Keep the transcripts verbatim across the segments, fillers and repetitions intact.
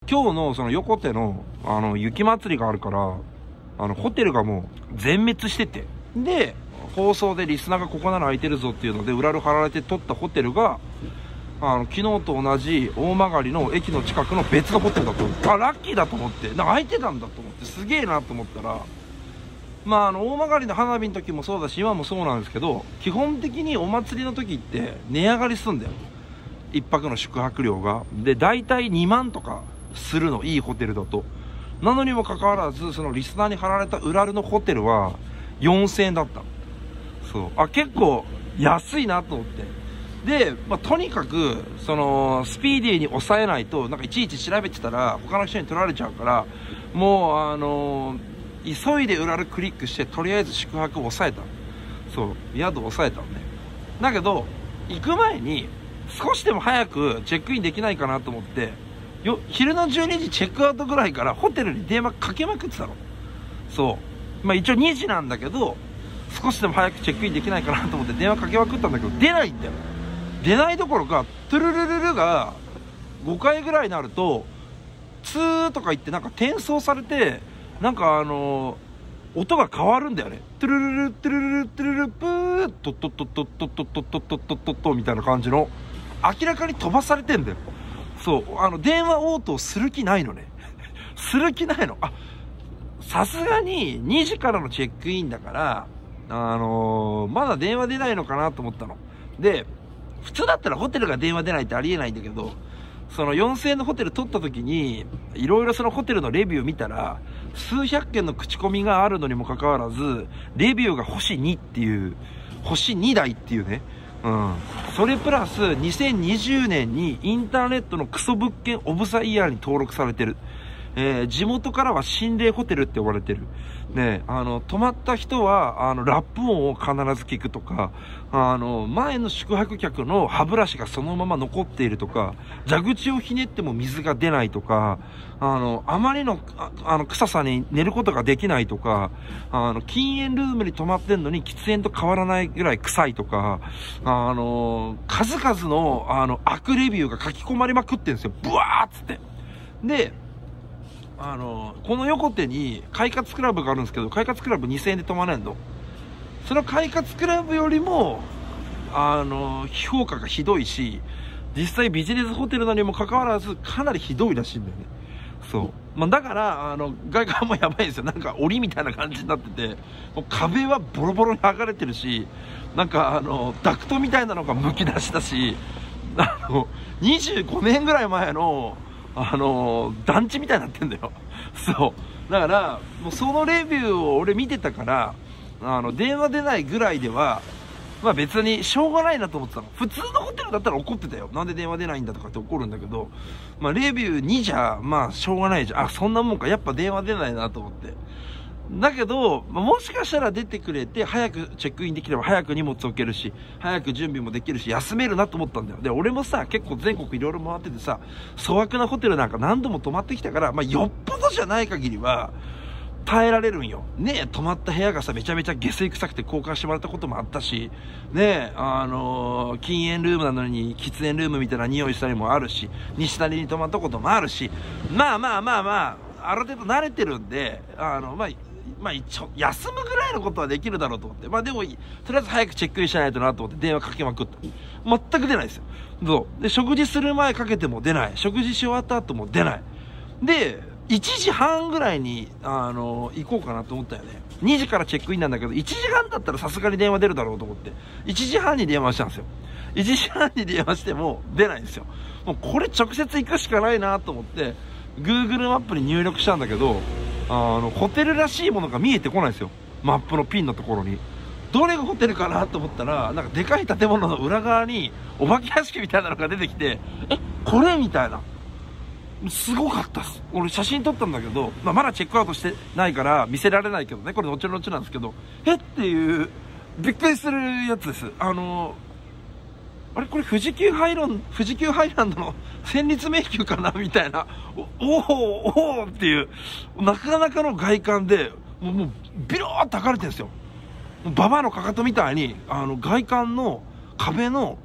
今日のその横手の、あの、雪祭りがあるから、あの、ホテルがもう全滅してて。で、放送でリスナーがここなら空いてるぞっていうので、裏ル貼られて撮ったホテルが、あの、昨日と同じ大曲の駅の近くの別のホテルだと思って、あ、ラッキーだと思って、なんか空いてたんだと思って、すげえなと思ったら、まあ、あの、大曲の花火の時もそうだし、今もそうなんですけど、基本的にお祭りの時って値上がりすんだよ。一泊の宿泊料が。で、大体にまんとかするの、いいホテルだと。なのにもかかわらず、そのリスナーに貼られたウラルのホテルはよんせんえんだった。そう。あ、結構安いなと思って。で、まあ、とにかく、その、スピーディーに抑えないと、なんかいちいち調べてたら、他の人に取られちゃうから、もう、あのー、急いでウラルクリックして、とりあえず宿泊を抑えた。そう。宿を抑えたのね。だけど、行く前に、少しでも早くチェックインできないかなと思って、よ、昼のじゅうにじチェックアウトぐらいからホテルに電話かけまくってたの。そう。まあ一応にじなんだけど、少しでも早くチェックインできないかなと思って電話かけまくったんだけど、出ないんだよ。出ないどころか、トゥルルルルがごかいぐらいになると、ツーとか言ってなんか転送されて、なんかあのー、音が変わるんだよね。トゥルルル、トゥルルル、トゥルルル、プーッ、トットットットットットットットットットットットみたいな感じの、明らかに飛ばされてんだよ。そう、あの、電話応答する気ないのね。する気ないの。あ、さすがににじからのチェックインだから、あのー、まだ電話出ないのかなと思ったの。で、普通だったらホテルが電話出ないってありえないんだけど、そのよんせんえんのホテル取った時に、いろいろそのホテルのレビュー見たら、数百件の口コミがあるのにもかかわらず、レビューが星にっていう、星にだいっていうね。うん。それプラス、にせんにじゅうねんにインターネットのクソ物件オブザイヤーに登録されてる。えー、地元からは心霊ホテルって呼ばれてる。ね、あの、泊まった人は、あの、ラップ音を必ず聞くとか、あの、前の宿泊客の歯ブラシがそのまま残っているとか、蛇口をひねっても水が出ないとか、あの、あまりの、あ, あの、臭さに寝ることができないとか、あの、禁煙ルームに泊まってんのに喫煙と変わらないぐらい臭いとか、あの、数々の、あの、悪レビューが書き込まれまくってんですよ。ブワーっつって。で、あの、この横手に快活クラブがあるんですけど、快活クラブにせんえんで泊まれんの。その快活クラブよりも、あの、評価がひどいし、実際ビジネスホテルなのにもかかわらず、かなりひどいらしいんだよね。そう。まあ、だから、あの、外観もやばいんですよ。なんか檻みたいな感じになってて、もう壁はボロボロに剥がれてるし、なんかあの、ダクトみたいなのがむき出したし、あの、にじゅうごねんぐらい前の、あのー、団地みたいになってんだよ。そう。だから、もうそのレビューを俺見てたから、あの、電話出ないぐらいでは、まあ別にしょうがないなと思ってたの。普通のホテルだったら怒ってたよ。なんで電話出ないんだとかって怒るんだけど、まあレビューにじゃ、まあしょうがないじゃん。あ、そんなもんか。やっぱ電話出ないなと思って。だけど、もしかしたら出てくれて、早くチェックインできれば早く荷物置けるし、早く準備もできるし、休めるなと思ったんだよ。で、俺もさ、結構全国いろいろ回っててさ、粗悪なホテルなんか何度も泊まってきたから、まあ、よっぽどじゃない限りは、耐えられるんよ。ねえ、泊まった部屋がさ、めちゃめちゃ下水臭くて交換してもらったこともあったし、ねえ、あのー、禁煙ルームなのに喫煙ルームみたいな匂いしたりもあるし、西成に泊まったこともあるし、まあまあまあまあ、ある程度慣れてるんで、あの、まあ、まあ一応、休むぐらいのことはできるだろうと思って。まあでもいい。とりあえず早くチェックインしないとなと思って電話かけまくった。全く出ないですよ。そう。で、食事する前かけても出ない。食事し終わった後も出ない。で、いちじはんぐらいに、あの、行こうかなと思ったよね。にじからチェックインなんだけど、いちじはんだったらさすがに電話出るだろうと思って。いちじはんに電話したんですよ。いちじはんに電話しても出ないんですよ。もうこれ直接行くしかないなと思って、Google マップに入力したんだけど、あの、ホテルらしいものが見えてこないんですよ。マップのピンのところに。どれがホテルかなと思ったら、なんかでかい建物の裏側に、お化け屋敷みたいなのが出てきて、え、これみたいな。すごかったっす。俺写真撮ったんだけど、まあ、まだチェックアウトしてないから見せられないけどね、これ後々なんですけど、えっていう、びっくりするやつです。あの、あれこれ富士急ハイランド、富士急ハイランドの戦慄迷宮かなみたいな、お、おーおーっていう、なかなかの外観で、もう、もうビローって剥がれてるんですよ。ババアのかかとみたいに、あの、外観の壁の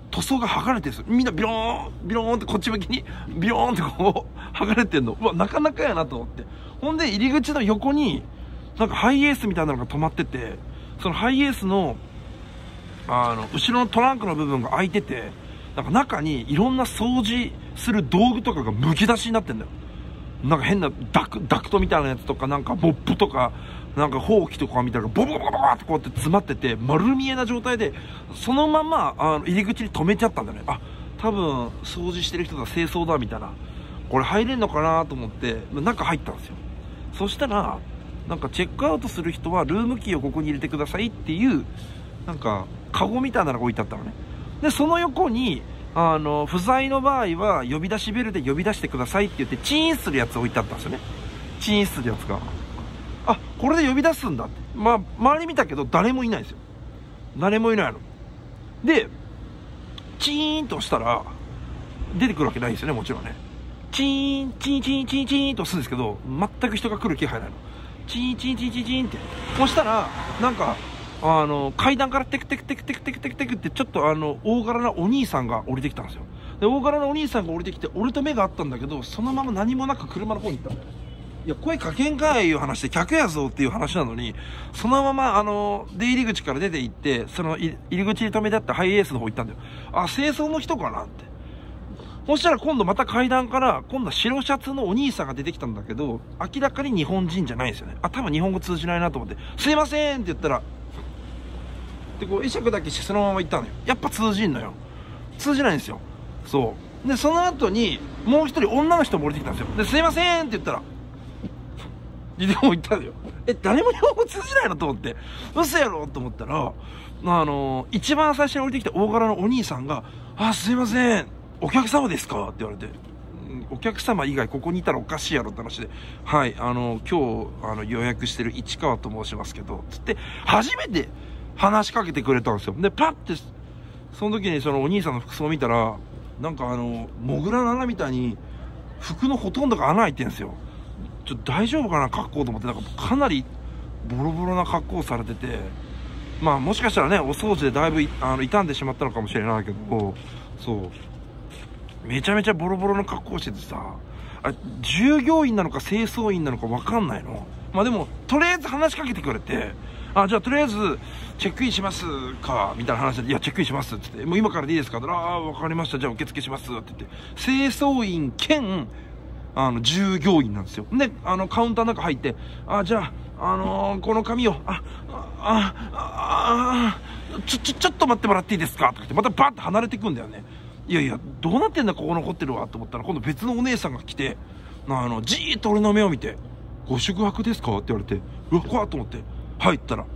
塗装が剥がれてるんですよ。みんなビローンビローンってこっち向きにビローンってこう剥がれてんの。うわ、なかなかやなと思って。ほんで入り口の横になんかハイエースみたいなのが止まってて、そのハイエースのあの後ろのトランクの部分が開いてて、なんか中にいろんな掃除する道具とかがむき出しになってんだよ。なんか変なダクダクトみたいなやつとか、なんかモップとかなんかほうきとかみたいなのがボボボボボってこうやって詰まってて、丸見えな状態でそのままあの入り口に止めちゃったんだね。あ、多分掃除してる人だ、清掃だみたいな、これ入れんのかなと思って中入ったんですよ。そしたらなんかチェックアウトする人はルームキーをここに入れてくださいっていうなんかカゴみたいなのが置いてあったのね。でその横にあの不在の場合は呼び出しベルで呼び出してくださいって言ってチーンするやつ置いてあったんですよね。チーンするやつが、あ、これで呼び出すんだって。まあ周り見たけど誰もいないんですよ。誰もいないので、チーンとしたら出てくるわけないんですよね、もちろんね。チーンチーンチーンチーンチーンとするんですけど、全く人が来る気配ないの。チーンチーンチーンチーンチーンって、そしたらなんかあの階段からテクテクテクテクテクテクテクってちょっとあの大柄なお兄さんが降りてきたんですよ。で大柄なお兄さんが降りてきて俺と目があったんだけど、そのまま何もなく車の方に行ったんだよ。いや声かけんかいいう話で客やぞっていう話なのに、そのままあの出入り口から出て行って、その入り口に止めてあったハイエースの方行ったんだよ。あ、清掃の人かなって。そしたら今度また階段から今度は白シャツのお兄さんが出てきたんだけど、明らかに日本人じゃないんですよね。あ、多分日本語通じないなと思って、すいませんって言ったらでこう会釈だけしてそのまま行ったのよ。やっぱ通じんのよ。通じないんですよ。そうでその後にもう一人女の人も降りてきたんですよ。ですいませんって言ったら日本語言ったのよ。え、誰も日本語通じないのと思って、嘘やろと思ったら、あの一番最初に降りてきた大柄のお兄さんが「あ、すいません、お客様ですか?」って言われて、お客様以外ここにいたらおかしいやろって話で「はい、あの今日あの予約してる市川と申しますけど」つって初めて話しかけてくれたんですよ。でパッてその時にそのお兄さんの服装を見たら、なんかあのモグラの穴みたいに服のほとんどが穴開いてるんですよ。ちょっと大丈夫かな格好と思って、なんかかなりボロボロな格好をされてて、まあもしかしたらねお掃除でだいぶあの傷んでしまったのかもしれないけど、そうめちゃめちゃボロボロの格好をしててさ、あれ従業員なのか清掃員なのか分かんないの。まあでもとりあえず話しかけてくれて、あ、じゃあとりあえずチェックインしますかみたいな話で、いやチェックインしますって言って、もう今からでいいですかって言ったら、ああ分かりました、じゃあ受付しますって言って、清掃員兼あの従業員なんですよ。であのカウンターの中入って、あ、じゃあ、あのー、この紙をああああちょちょちょっと待ってもらっていいですかとか言って、またバッと離れていくんだよね。いやいやどうなってんだここのホテルはと思ったら、今度別のお姉さんが来て、あのじーっと俺の目を見て「ご宿泊ですか?」って言われて、うわ怖っと思って入ったら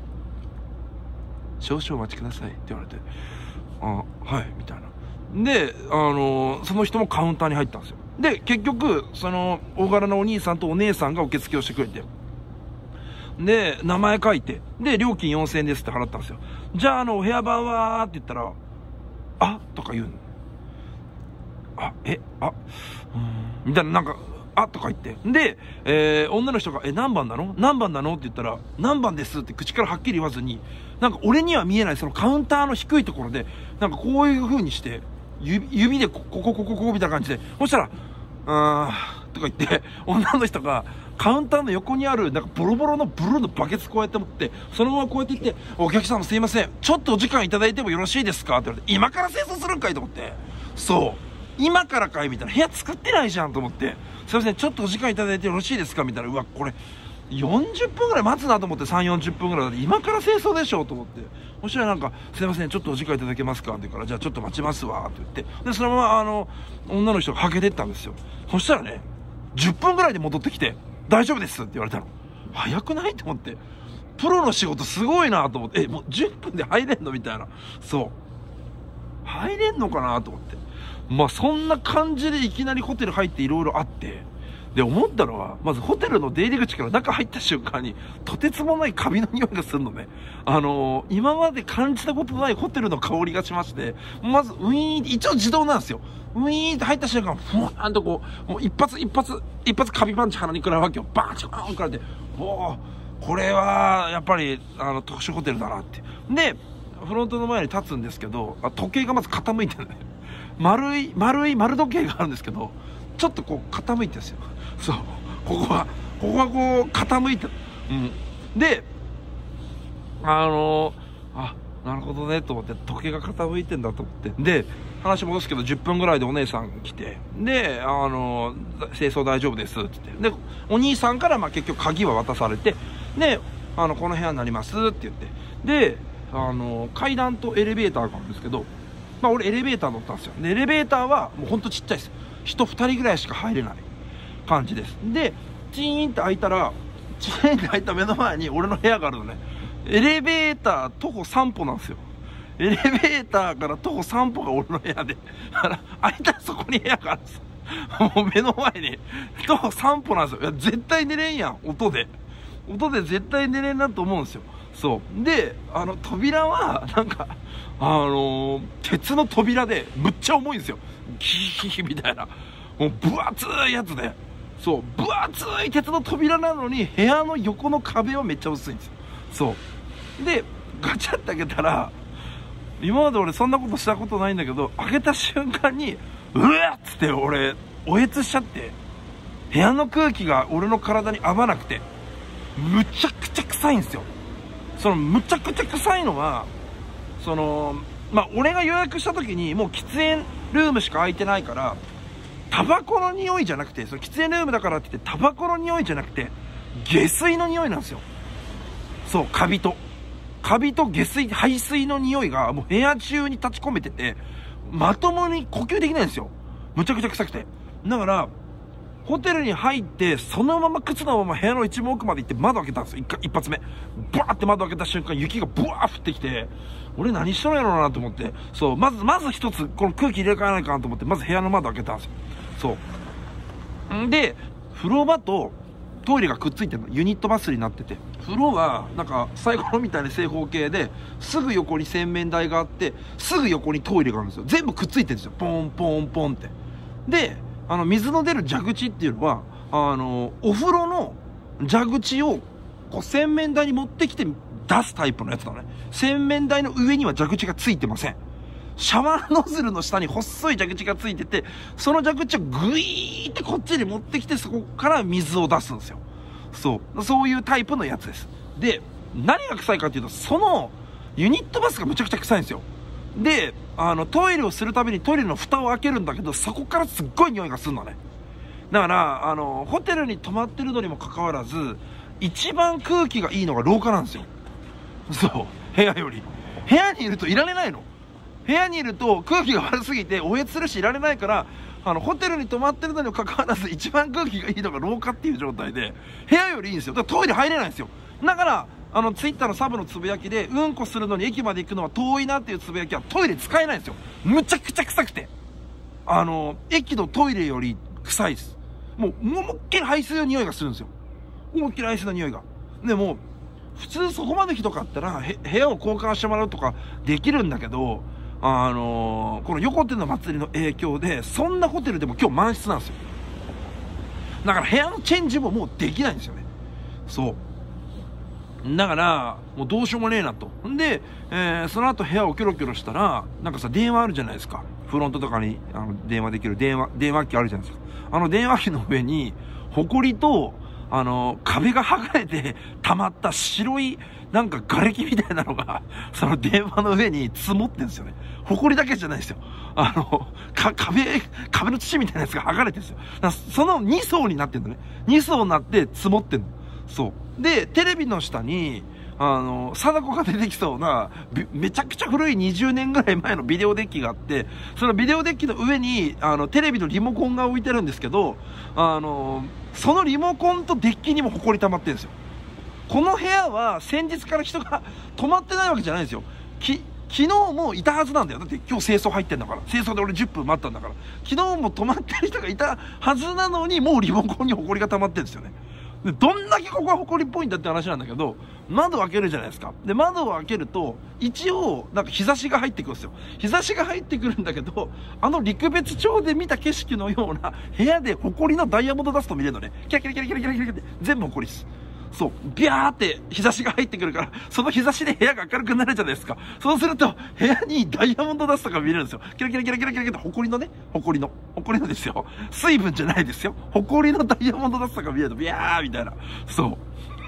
「少々お待ちください」って言われて、あ、はいみたいな。であのー、その人もカウンターに入ったんですよ。で結局その大柄なお兄さんとお姉さんが受付をしてくれて、で名前書いて、で料金よんせんえんですって払ったんですよ。じゃああのお部屋番はって言ったら「あ」とか言うの。あ、え、あ、うんみたいな、なんか「あ」とか言って、で、えー、女の人が「え、何番なの何番なの?」って言ったら「何番です」って口からはっきり言わずに、なんか俺には見えないそのカウンターの低いところでなんかこういう風にして指, 指でここここここみたいな感じで、そしたら「あー」とか言って女の人がカウンターの横にあるなんかボロボロのブルーのバケツこうやって持って、そのままこうやって言って「お客様すいません、ちょっとお時間いただいてもよろしいですか?」って言われて、今から清掃するんかいと思って、そう今からかいみたいな、部屋作ってないじゃんと思って、すいませんちょっとお時間いただいてよろしいですかみたいな、うわこれよんじゅっぷんぐらい待つなと思って、さんじゅうよんじゅっぷんぐらいだって今から清掃でしょと思って、そしたらなんか「すいませんちょっとお時間いただけますか?」って言うから「じゃあちょっと待ちますわ」って言って、でそのままあの女の人がはけてったんですよ。そしたらねじゅっぷんぐらいで戻ってきて「大丈夫です」って言われたの。早くないと思って、プロの仕事すごいなと思って、えもうじゅっぷんで入れんのみたいな、そう入れんのかなと思って、まあそんな感じでいきなりホテル入っていろいろあって、で思ったのは、まずホテルの出入り口から中入った瞬間にとてつもないカビの匂いがするのね。あのー、今まで感じたことないホテルの香りがしまして、まずウィーン、一応自動なんですよ。ウィーンって入った瞬間ふわーんとこう、もう一発一発一発カビパンチ鼻に食らうわけよ。バーンチバーン食らって、おーこれはやっぱりあの特殊ホテルだなって。でフロントの前に立つんですけど、あ時計がまず傾いてるね。丸い丸い丸時計があるんですけど、ちょっとこう傾いてるんですよ。そうここはここはこう傾いてる、うん、であのー、あなるほどねと思って、時計が傾いてんだと思って、で話戻すけどじゅっぷんぐらいでお姉さん来て、であのー、清掃大丈夫ですって言って、でお兄さんからまあ結局鍵は渡されて、であのこの部屋になりますって言って、であのー、階段とエレベーターがあるんですけど、まあ俺エレベーター乗ったんですよ。でエレベーターはもうほんとちっちゃいです。人ふたりぐらいしか入れない感じです。でチーンって開いたら、チーンって開いた目の前に俺の部屋があるのね。エレベーター徒歩さん歩なんですよ。エレベーターから徒歩さん歩が俺の部屋で、開いたらそこに部屋があるんですよ。もう目の前に徒歩さん歩なんですよ。いや絶対寝れんやん、音で音で絶対寝れんなと思うんですよ。そうであの扉はなんかあのー、鉄の扉でむっちゃ重いんですよ。ギーギーみたいな、もう分厚いやつで、そう分厚い鉄の扉なのに部屋の横の壁はめっちゃ薄いんですよ。そうでガチャって開けたら、今まで俺そんなことしたことないんだけど、開けた瞬間にうわっつって俺おえつしちゃって、部屋の空気が俺の体に合わなくてむちゃくちゃ臭いんですよ。そのむちゃくちゃ臭いのは、そのまあ俺が予約した時にもう喫煙ルームしか空いてないから、タバコの匂いじゃなくて、その喫煙ルームだからって言ってタバコの匂いじゃなくて下水の匂いなんですよ。そうカビとカビと下水排水の匂いがもう部屋中に立ち込めてて、まともに呼吸できないんですよ。むちゃくちゃ臭くて。だからホテルに入ってそのまま靴のまま部屋の一番奥まで行って窓開けたんですよ。一発目バーって窓開けた瞬間、雪がブワー降ってきて、俺何しとるんやろうなと思って、そうまずまず一つこの空気入れ替えないかなと思って、まず部屋の窓開けたんですよ。そうんで風呂場とトイレがくっついてるの、ユニットバスになってて、風呂はなんかサイコロみたいな正方形で、すぐ横に洗面台があって、すぐ横にトイレがあるんですよ。全部くっついてるんですよ、ポンポンポンって。であの水の出る蛇口っていうのは、あのお風呂の蛇口をこう洗面台に持ってきて出すタイプのやつだね。洗面台の上には蛇口がついてません。シャワーノズルの下に細い蛇口がついてて、その蛇口をグイーってこっちに持ってきて、そこから水を出すんですよ。そうそういうタイプのやつです。で何が臭いかっていうと、そのユニットバスがむちゃくちゃ臭いんですよ。であのトイレをするたびにトイレの蓋を開けるんだけど、そこからすっごい匂いがするのね。だからあのホテルに泊まってるのにもかかわらず、一番空気がいいのが廊下なんですよ。そう部屋より部屋にいるといられないの。部屋にいると空気が悪すぎておえつするしいられないから、あのホテルに泊まってるのにもかかわらず一番空気がいいのが廊下っていう状態で、部屋よりいいんですよ。だからトイレ入れないんですよ。だからあのツイッターのサブのつぶやきで、うんこするのに駅まで行くのは遠いなっていうつぶやきはトイレ使えないんですよ。むちゃくちゃ臭くて、あの駅のトイレより臭いです。もう思いっきり排水の匂いがするんですよ。思いっきり排水の匂いが。でも普通そこまでひどかったらへ部屋を交換してもらうとかできるんだけど、あのー、この横手の祭りの影響でそんなホテルでも今日満室なんですよ。だから部屋のチェンジももうできないんですよね。そうだからもうどうしようもねえなと。んで、えー、その後部屋をキョロキョロしたら、なんかさ電話あるじゃないですか。フロントとかにあの電話できる電話電話機あるじゃないですか。あの電話機の上にホコリとあの壁が剥がれて溜まった白いなんか瓦礫みたいなのがその電話の上に積もってるんですよね。埃だけじゃないですよ。あのか壁壁の土みたいなやつが剥がれてるんですよ。だからそのに層になってるのね。に層になって積もってるの。そうでテレビの下にあの貞子が出てきそうなめちゃくちゃ古いにじゅうねんぐらい前のビデオデッキがあって、そのビデオデッキの上にあのテレビのリモコンが置いてるんですけど、あのそのリモコンとデッキにも埃溜まってるんですよ。この部屋は先日から人が泊まってないわけじゃないんですよ。き昨日もいたはずなんだよ。だって今日清掃入ってんだから、清掃で俺じゅっぷん待ったんだから、昨日も泊まってる人がいたはずなのに、もうリモコンに埃が溜まってるんですよね。でどんだけここが埃っぽいんだって話なんだけど、窓を開けるじゃないですか。で窓を開けると一応なんか日差しが入ってくるんですよ。日差しが入ってくるんだけど、あの陸別町で見た景色のような部屋で埃のダイヤモンドダスト見れるのね。キラキラキラキラキラキラって全部埃です。 そう、ビャーって日差しが入ってくるから、その日差しで部屋が明るくなるじゃないですか。そうすると、部屋にダイヤモンドダストが見えるんですよ。キラキラキラキラキラキラって、埃のね、埃の、埃のですよ。水分じゃないですよ。埃のダイヤモンドダストが見えると、ビャーみたいな。そう。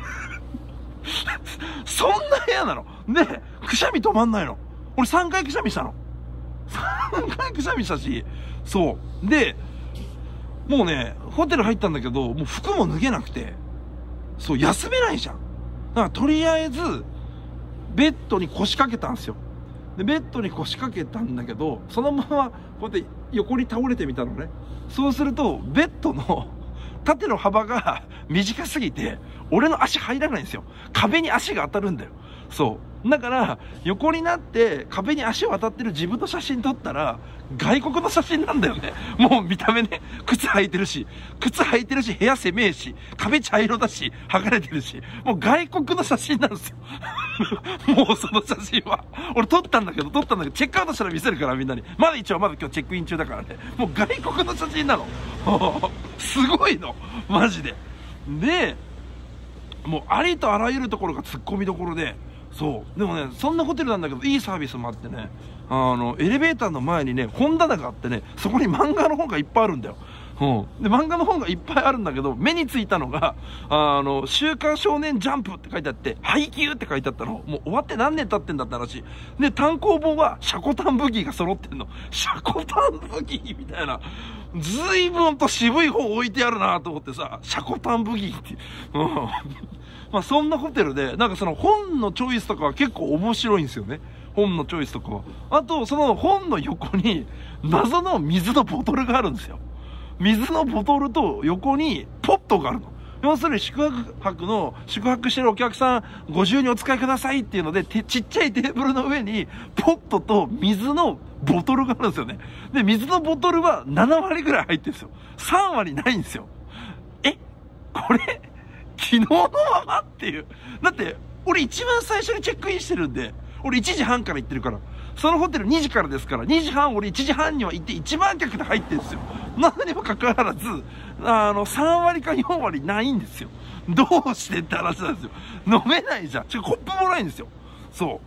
そんな部屋なの。で、くしゃみ止まんないの。俺さんかいくしゃみしたの。さんかいくしゃみしたし、そう。で、もうね、ホテル入ったんだけど、もう服も脱げなくて、そう、休めないじゃん。だからとりあえず、ベッドに腰掛けたんですよ。で、ベッドに腰掛けたんだけど、そのまま、こうやって横に倒れてみたのね。そうすると、ベッドの縦の幅が短すぎて、俺の足入らないんですよ。壁に足が当たるんだよ。そう。だから、横になって壁に足を当たってる自分の写真撮ったら、外国の写真なんだよね。もう見た目ね、靴履いてるし、靴履いてるし、部屋狭えし、壁茶色だし、剥がれてるし、もう外国の写真なんですよ。もうその写真は。俺撮ったんだけど、撮ったんだけど、チェックアウトしたら見せるからみんなに。まだ一応まだ今日チェックイン中だからね。もう外国の写真なの。すごいの。マジで。で、もうありとあらゆるところが突っ込みどころで、そう。でもね、そんなホテルなんだけど、いいサービスもあってね、あの、エレベーターの前にね、本棚があってね、そこに漫画の本がいっぱいあるんだよ。うん。で、漫画の本がいっぱいあるんだけど、目についたのが、あの、週刊少年ジャンプって書いてあって、配給って書いてあったの。もう終わって何年経ってんだって話。で、単行本は、シャコタン武器が揃ってんの。シャコタン武器みたいな。随分と渋い本置いてあるなと思ってさ、シャコタン武器って。うん。まあそんなホテルで、なんかその本のチョイスとかは結構面白いんですよね。本のチョイスとかは。あと、その本の横に謎の水のボトルがあるんですよ。水のボトルと横にポットがあるの。要するに宿泊の、宿泊してるお客さんご自由にお使いくださいっていうので、てちっちゃいテーブルの上にポットと水のボトルがあるんですよね。で、水のボトルはななわりぐらい入ってるんですよ。さんわりないんですよ。えこれ昨日のままっていう。だって、俺一番最初にチェックインしてるんで、俺いちじはんから行ってるから。そのホテルにじからですから、にじはん俺いちじはんには行っていちばん客で入ってるんですよ。なのにもかかわらず、あの、さんわりかよんわりないんですよ。どうしてって話なんですよ。飲めないじゃん。ちょ、コップもないんですよ。そう。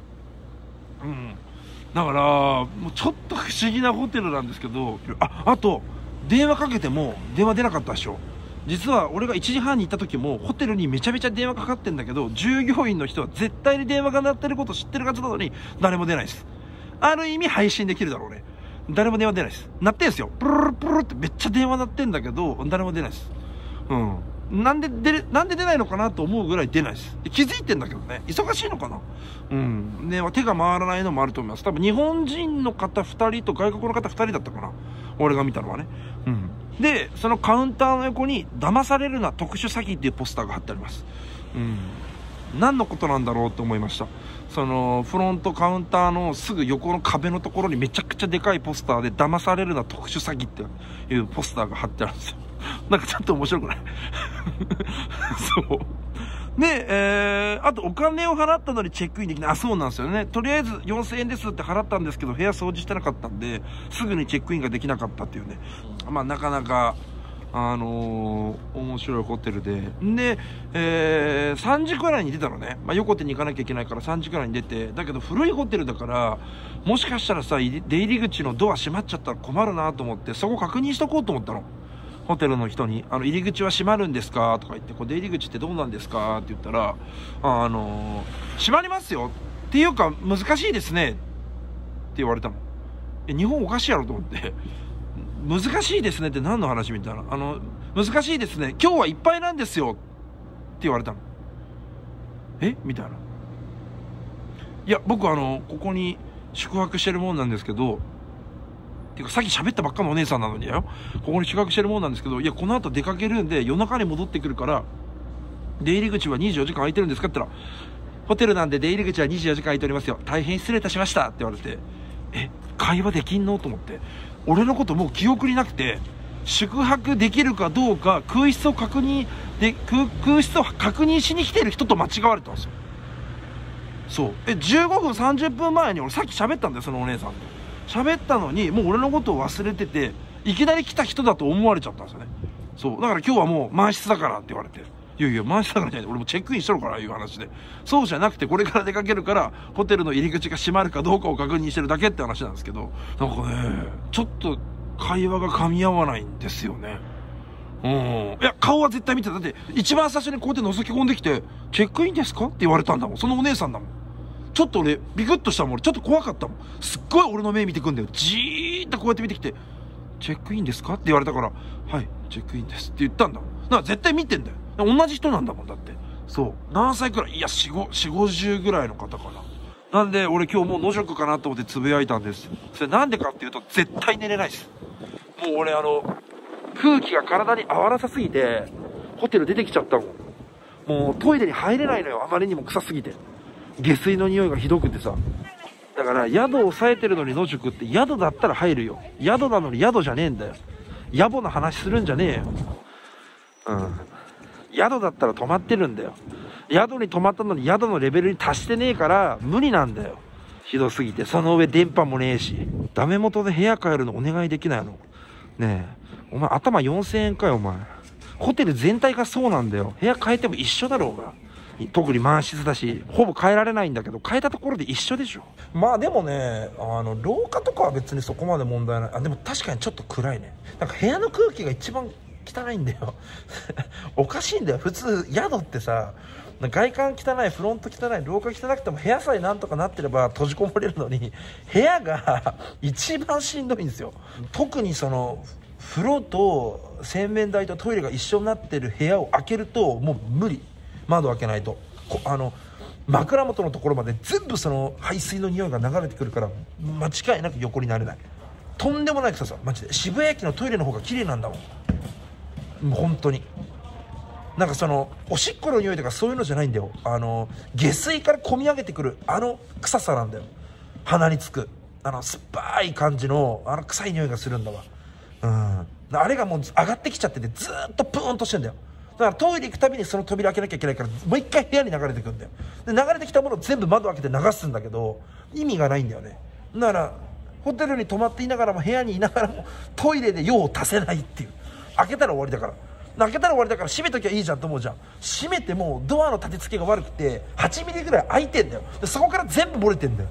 うん。だから、もうちょっと不思議なホテルなんですけど、あ、あと、電話かけても電話出なかったでしょ。実は俺がいちじはんに行った時もホテルにめちゃめちゃ電話かかってんだけど、従業員の人は絶対に電話が鳴ってること知ってるはずなのに誰も出ないです。ある意味配信できるだろうね。誰も電話出ないです。鳴ってんすよ。プルルプルってめっちゃ電話鳴ってんだけど誰も出ないです。うん。なんで出なんで出ないのかなと思うぐらい出ないです。気づいてんだけどね。忙しいのかな。うん。ね、手が回らないのもあると思います。多分日本人の方ふたりと外国の方ふたりだったかな。俺が見たのはね。うん。で、そのカウンターの横に騙されるな特殊詐欺っていうポスターが貼ってあります。うん。何のことなんだろうと思いました。そのフロントカウンターのすぐ横の壁のところにめちゃくちゃでかいポスターで騙されるな特殊詐欺っていうポスターが貼ってあるんですよ。なんかちょっと面白くないそうで、えー、あとお金を払ったのにチェックインできない。あ、そうなんですよね。とりあえずよんせんえんですって払ったんですけど部屋掃除してなかったんですぐにチェックインができなかったっていうね。まあなかなかあのー、面白いホテルで。で、えー、さんじくらいに出たのね。まあ、横手に行かなきゃいけないからさんじくらいに出て、だけど古いホテルだから、もしかしたらさ、出入り口のドア閉まっちゃったら困るなと思って、そこ確認しとこうと思ったの。ホテルの人に、あの、入り口は閉まるんですかとか言って、こう出入り口ってどうなんですかって言ったら、あのー、閉まりますよっていうか、難しいですねって言われたの。え、日本おかしいやろと思って。難しいですねって何の話みたいな。あの、難しいですね。今日はいっぱいなんですよって言われたの。えみたいな。いや、僕あの、ここに宿泊してるもんなんですけど、てかさっき喋ったばっかのお姉さんなのによ。ここに宿泊してるもんなんですけど、いや、この後出かけるんで夜中に戻ってくるから、出入り口はにじゅうよじかん空いてるんですかって言ったら、ホテルなんで出入り口はにじゅうよじかん空いておりますよ。大変失礼いたしましたって言われて、え、会話できんのと思って。俺のこともう記憶になくて、宿泊できるかどうか空室を確認で 空, 空室を確認しに来てる人と間違われたんですよ。そうえじゅうごふんさんじゅっぷんまえに俺さっき喋ったんだよ、そのお姉さんと喋ったのに、もう俺のことを忘れてて、いきなり来た人だと思われちゃったんですよね。そうだから今日はもう満室だからって言われて、 いやいや、満室だからじゃない。俺もチェックインしとるから、いう話で。そうじゃなくて、これから出かけるから、ホテルの入り口が閉まるかどうかを確認してるだけって話なんですけど、なんかね、ちょっと会話が噛み合わないんですよね。うん。いや、顔は絶対見てた。だって、一番最初にこうやって覗き込んできて、チェックインですかって言われたんだもん。そのお姉さんだもん。ちょっと俺、ビクッとしたもん。俺、ちょっと怖かったもん。すっごい俺の目見てくんだよ。じーっとこうやって見てきて、チェックインですかって言われたから、はい、チェックインですって言ったんだもん。だから絶対見てんだよ。同じ人なんだもん、だって。そう。何歳くらい？いや、四五、四五十ぐらいの方かな。なんで、俺今日もう野宿かなと思ってつぶやいたんです。それなんでかっていうと、絶対寝れないです。もう俺あの、空気が体に合わなさすぎて、ホテル出てきちゃったもん。もうトイレに入れないのよ。あまりにも臭すぎて。下水の匂いがひどくてさ。だから宿を抑えてるのに野宿って宿だったら入るよ。宿なのに宿じゃねえんだよ。野暮な話するんじゃねえよ。うん。宿だったら泊まってるんだよ。宿に泊まったのに宿のレベルに達してねえから無理なんだよ。ひどすぎて。その上電波もねえし。ダメ元で部屋変えるのお願いできないの？ねえ。お前頭よんせんえんかよお前。ホテル全体がそうなんだよ。部屋変えても一緒だろうが。特に満室だし、ほぼ変えられないんだけど、変えたところで一緒でしょ。まあでもね、あの廊下とかは別にそこまで問題ない。あ、でも確かにちょっと暗いね。なんか部屋の空気が一番汚いんだよ。おかしいんだよ。普通宿ってさ、外観汚い、フロント汚い、廊下汚くても部屋さえなんとかなってれば閉じこもれるのに、部屋が一番しんどいんですよ。特にその風呂と洗面台とトイレが一緒になってる部屋を開けるともう無理。窓開けないと、あの枕元のところまで全部その排水の匂いが流れてくるから間違いなく横になれない。とんでもない臭さ、マジで。渋谷駅のトイレの方が綺麗なんだもん。もう本当になんかそのおしっこの匂いとかそういうのじゃないんだよ。あの下水から込み上げてくるあの臭さなんだよ。鼻につくあの酸っぱい感じのあの臭い匂いがするんだわ。うん、あれがもう上がってきちゃっててずーっとプーンとしてんだよ。だからトイレ行くたびにその扉開けなきゃいけないからもう一回部屋に流れてくんだよ。で流れてきたものを全部窓開けて流すんだけど意味がないんだよね。だからホテルに泊まっていながらも部屋にいながらもトイレで用を足せないっていう。開けたら終わりだから開けたら終わりだから閉めときゃいいじゃんと思うじゃん。閉めてもドアの立て付けが悪くてはちミリぐらい開いてんだよ。でそこから全部漏れてんだよ。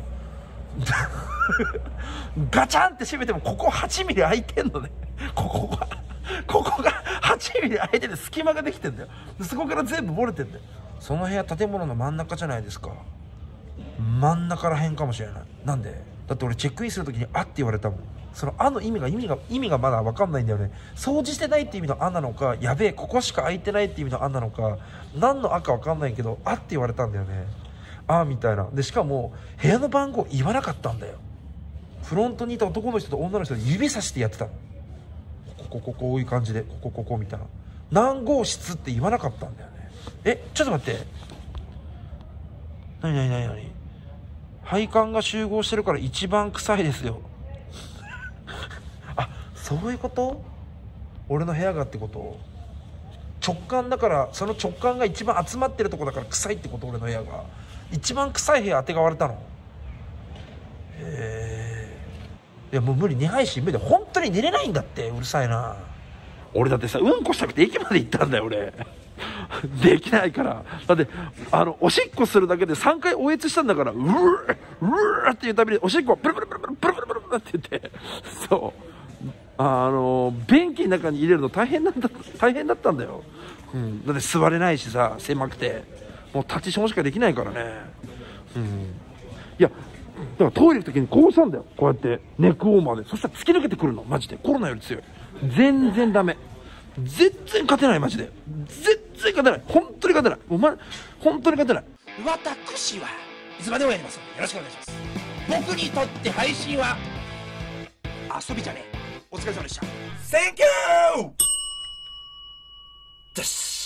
ガチャンって閉めてもここはちミリ開いてんのね。ここがここがはちミリ開いてて隙間ができてんだよ。でそこから全部漏れてんだよ。その部屋建物の真ん中じゃないですか。真ん中らへんかもしれない。なんでだって俺チェックインするときにあって言われたもん。そのあの意味が意味が意味がまだ分かんないんだよね。掃除してないって意味のあなのか、やべえここしか空いてないって意味のあなのか、何のあか分かんないけどあって言われたんだよね。あみたいな。でしかも部屋の番号言わなかったんだよ。フロントにいた男の人と女の人で指さしてやってたの。こここここういう感じでここここみたいな。何号室って言わなかったんだよね。えちょっと待って、なになになになに、配管が集合してるから一番臭いですよ。あ、そういうこと？俺の部屋がってこと？直感だから、その直感が一番集まってるとこだから臭いってこと？俺の部屋が一番臭い部屋当てがわれたの？へえ。いやもう無理、にはいしん無理で本当に寝れないんだって。うるさいな。俺だってさ、うんこしたくて駅まで行ったんだよ俺。できないから。だってあのおしっこするだけでさんかいおえつしたんだから、うーうーっていうたびにおしっこプルプルプルプルプルプルプルプルって言って、そうあの便器の中に入れるの大変なんだ大変だったんだよ。うん、だって座れないしさ、狭くてもう立ちションしかできないからね。うん、いやだからトイレ行く時にこうしたんだよ。こうやってネックウォーマーで。そしたら突き抜けてくるの。マジでコロナより強い。全然ダメ。全然勝てない。マジで全然勝てない。本当に勝てない。もう、ま、本当に勝てない。私はいつまでもやります。よろしくお願いします。僕にとって配信は遊びじゃねえ。お疲れ様でした。 Thank you!